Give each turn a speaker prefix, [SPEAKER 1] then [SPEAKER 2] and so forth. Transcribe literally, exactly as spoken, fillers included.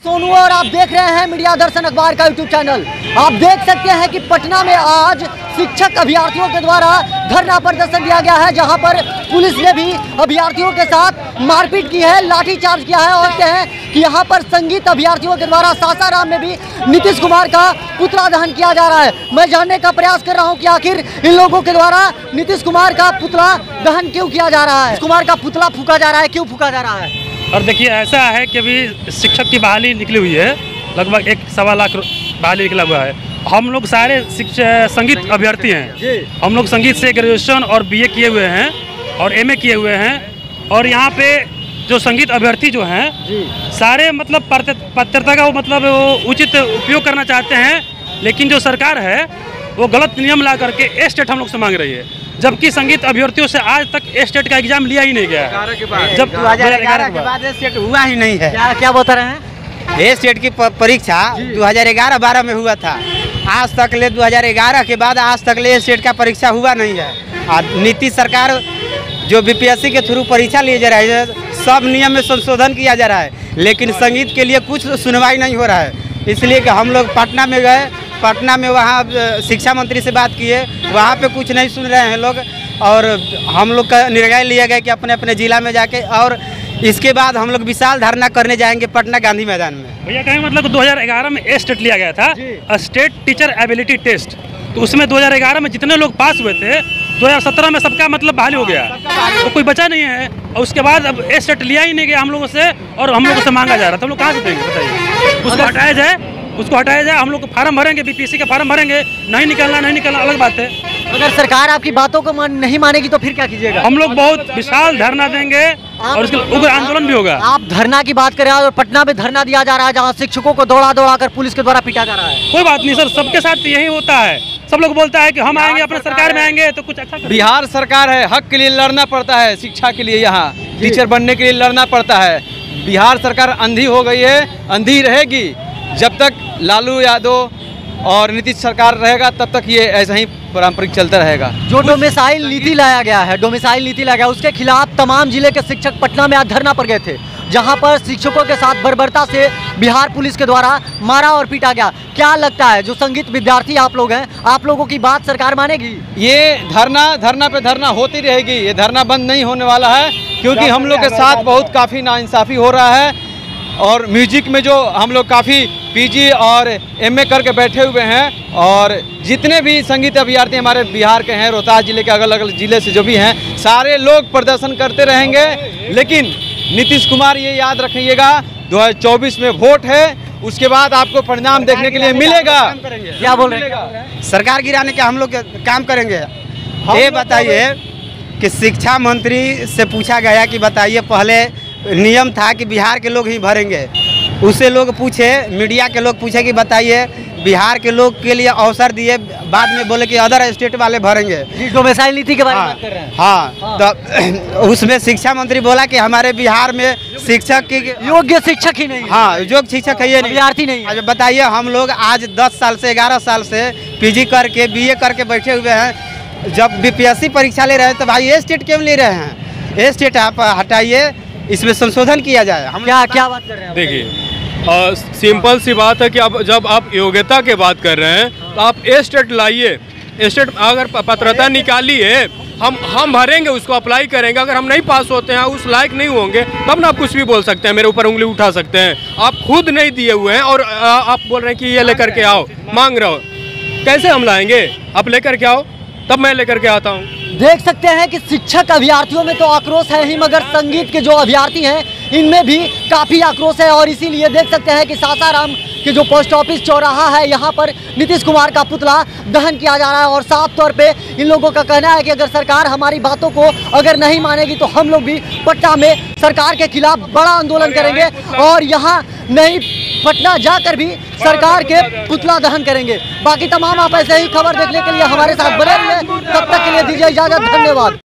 [SPEAKER 1] सोनू और आप देख रहे हैं मीडिया दर्शन अखबार का यूट्यूब चैनल। आप देख सकते हैं कि पटना में आज शिक्षक अभ्यर्थियों के द्वारा धरना प्रदर्शन दिया गया है, जहां पर पुलिस ने भी अभ्यर्थियों के साथ मारपीट की है, लाठीचार्ज किया है। और कहते हैं कि यहां पर संगीत अभ्यर्थियों के द्वारा सासाराम में भी नीतीश कुमार का पुतला दहन किया जा रहा है। मैं जानने का प्रयास कर रहा हूं कि आखिर इन लोगों के द्वारा नीतीश कुमार का पुतला दहन क्यों किया जा रहा है, नीतीश कुमार का पुतला फूका जा रहा है, क्यों फूका जा रहा है।
[SPEAKER 2] और देखिए, ऐसा है कि अभी शिक्षक की बहाली निकली हुई है, लगभग एक सवा लाख बहाली निकला हुआ है। हम लोग सारे शिक्षक संगीत अभ्यर्थी हैं। हम लोग संगीत से ग्रेजुएशन और बीए किए हुए हैं और एमए किए हुए हैं। और यहाँ पे जो संगीत अभ्यर्थी जो हैं सारे मतलब पात्रता का वो मतलब वो उचित उपयोग करना चाहते हैं, लेकिन जो सरकार है वो गलत नियम ला करके ए स्टेट हम लोग से मांग रही है, जबकि संगीत अभ्यर्थियों से आज तक ए स्टेट का एग्जाम लिया ही नहीं गया है।
[SPEAKER 3] जब दो हज़ार ग्यारह के बाद ए स्टेट हुआ ही नहीं है।
[SPEAKER 1] क्या क्या बता रहे हैं?
[SPEAKER 3] ए स्टेट की परीक्षा दो हज़ार ग्यारह बारह में हुआ था। आज तक ले दो हज़ार ग्यारह के बाद आज तक ले ए स्टेट का परीक्षा हुआ नहीं है। और नीतीश सरकार जो बीपीएससी के थ्रू परीक्षा लिए जा रही है, सब नियम में संशोधन किया जा रहा है, लेकिन संगीत के लिए कुछ सुनवाई नहीं हो रहा है। इसलिए कि हम लोग पटना में गए, पटना में वहाँ शिक्षा मंत्री से बात किए, वहाँ पे कुछ नहीं सुन रहे हैं लोग। और हम लोग का निर्णय लिया गया कि अपने अपने जिला में जाके, और इसके बाद हम लोग विशाल धरना करने जाएंगे पटना गांधी मैदान में।
[SPEAKER 2] भैया कहें मतलब दो हज़ार ग्यारह में ए स्टेट लिया गया था, स्टेट टीचर एबिलिटी टेस्ट, तो उसमें दो हज़ार ग्यारह में जितने लोग पास हुए थे दो हज़ार सत्रह में सबका मतलब बहाली हो गया, तो कोई बचा नहीं है। और उसके बाद अब ए स्टेट लिया ही नहीं गया हम लोगों से, और हम लोगों से मांगा जा रहा था। हम लोग कहाँ से देंगे बताइए? उसको हटाया जाए, उसको हटाया जाए। हम लोग फॉर्म भरेंगे, बीपीएससी का फॉर्म भरेंगे, नहीं निकलना नहीं निकलना अलग बात है।
[SPEAKER 1] अगर सरकार आपकी बातों को मान, नहीं मानेगी तो फिर क्या कीजिएगा?
[SPEAKER 2] हम लोग बहुत विशाल धरना देंगे और उसके उग्र आंदोलन भी होगा।
[SPEAKER 1] आप धरना की बात करें और पटना में धरना दिया जा रहा है, जहाँ शिक्षकों को दौड़ा दौड़ा कर पुलिस के द्वारा पीटा जा रहा है।
[SPEAKER 2] कोई बात नहीं सर, सबके साथ यही होता है। सब लोग बोलता है कि हम आएंगे अपने सरकार में आएंगे तो कुछ अच्छा।
[SPEAKER 4] बिहार सरकार है, हक के लिए लड़ना पड़ता है, शिक्षा के लिए यहाँ टीचर बनने के लिए लड़ना पड़ता है। बिहार सरकार अंधी हो गई है, अंधी रहेगी जब तक लालू यादव और नीतीश सरकार रहेगा, तब तक ये ऐसा ही पारंपरिक चलता रहेगा।
[SPEAKER 1] जो डोमिसाइल नीति लाया गया है, डोमिसाइल नीति लाया गया, उसके खिलाफ तमाम जिले के शिक्षक पटना में आज धरना पर गए थे, जहां पर शिक्षकों के साथ बर्बरता से बिहार पुलिस के द्वारा मारा और पीटा गया। क्या लगता है, जो संगीत विद्यार्थी आप लोग हैं, आप लोगों की बात सरकार मानेगी?
[SPEAKER 4] ये धरना धरना पे धरना होती रहेगी, ये धरना बंद नहीं होने वाला है, क्योंकि हम लोग के साथ बहुत काफ़ी नाइंसाफ़ी हो रहा है। और म्यूजिक में जो हम लोग काफ़ी पीजी और एमए करके बैठे हुए हैं, और जितने भी संगीत अभ्यर्थी हमारे बिहार के हैं, रोहतास जिले के अलग अलग जिले से जो भी हैं, सारे लोग प्रदर्शन करते रहेंगे। लेकिन नीतीश कुमार ये याद रखिएगा, दो हज़ार चौबीस में वोट है, उसके बाद आपको परिणाम देखने के लिए मिलेगा।
[SPEAKER 1] क्या बोल रहे हैं?
[SPEAKER 3] सरकार गिराने के हम लोग काम करेंगे। ये बताइए कि शिक्षा मंत्री से पूछा गया कि बताइए, पहले नियम था कि बिहार के लोग ही भरेंगे, उससे लोग पूछे, मीडिया के लोग पूछे कि बताइए बिहार के लोग के लिए अवसर दिए, बाद में बोले कि अदर स्टेट वाले भरेंगे।
[SPEAKER 1] डोमिसाइल नीति के बारे में बात कर रहे हैं।
[SPEAKER 3] हाँ, हाँ। तो उसमें शिक्षा मंत्री बोला कि हमारे बिहार में शिक्षक की
[SPEAKER 1] योग्य शिक्षक ही नहीं।
[SPEAKER 3] हाँ, योग्य शिक्षक है, ये
[SPEAKER 1] विद्यार्थी नहीं।
[SPEAKER 3] आज बताइए, हम लोग आज दस साल से ग्यारह साल से पीजी करके बीए करके बैठे हुए हैं। जब बीपीएससी परीक्षा ले रहे हैं तो भाई ए स्टेट क्यों ले रहे हैं? ए स्टेट आप हटाइए, इसमें संशोधन किया जाए। हम
[SPEAKER 1] क्या क्या बात कर रहे हैं?
[SPEAKER 5] देखिए, सिंपल सी बात है कि अब जब आप योग्यता की बात कर रहे हैं तो आप ए स्टेट लाइए। ए स्टेट अगर पात्रता निकालिए, हम हम भरेंगे, उसको अप्लाई करेंगे। अगर हम नहीं पास होते हैं, उस लायक नहीं होंगे, तब ना आप कुछ भी बोल सकते हैं, मेरे ऊपर उंगली उठा सकते हैं। आप खुद नहीं दिए हुए हैं और आप बोल रहे हैं कि ये लेकर के आओ, मांग रहे हो। कैसे हम लाएंगे? आप लेकर के आओ, तब मैं लेकर के आता हूँ।
[SPEAKER 1] देख सकते हैं कि शिक्षक अभ्यर्थियों में तो आक्रोश है ही, मगर संगीत के जो अभ्यर्थी हैं इनमें भी काफ़ी आक्रोश है। और इसीलिए देख सकते हैं कि सासाराम के जो पोस्ट ऑफिस चौराहा है, यहाँ पर नीतीश कुमार का पुतला दहन किया जा रहा है। और साफ तौर पे इन लोगों का कहना है कि अगर सरकार हमारी बातों को अगर नहीं मानेगी तो हम लोग भी पटना में सरकार के खिलाफ बड़ा आंदोलन करेंगे, और यहाँ नहीं पटना जाकर भी सरकार के पुतला दहन करेंगे। बाकी तमाम आप ऐसे ही खबर देखने के लिए हमारे साथ बने रहिए। तब तक के लिए दीजिए इजाजत, धन्यवाद।